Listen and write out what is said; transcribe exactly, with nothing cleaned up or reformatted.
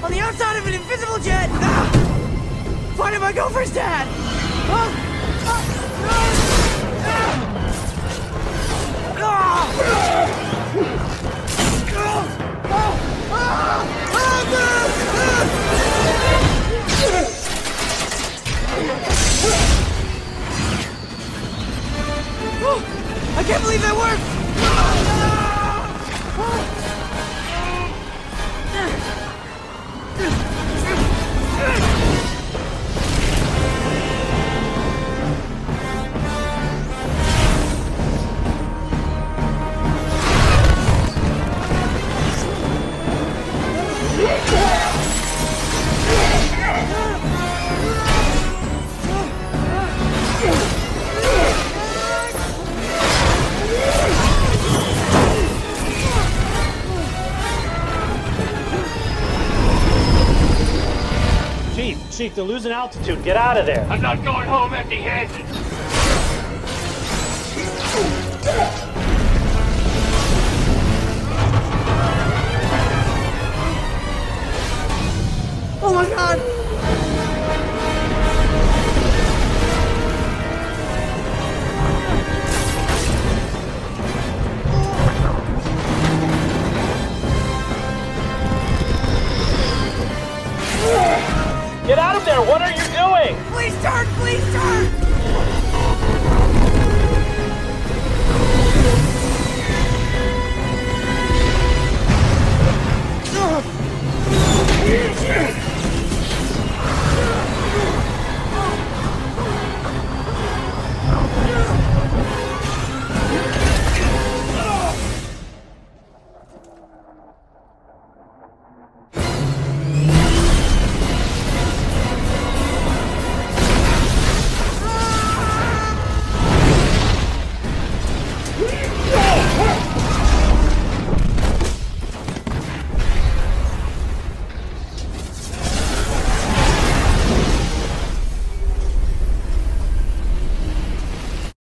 On the outside of an invisible jet! Ah! Finding my gopher's dad! Ah! Ah! Ah! I can't believe that worked! Chief, they're losing altitude. Get out of there. I'm not going home empty-handed. Oh my god! Get out of there! What are you doing? Please turn! Please turn!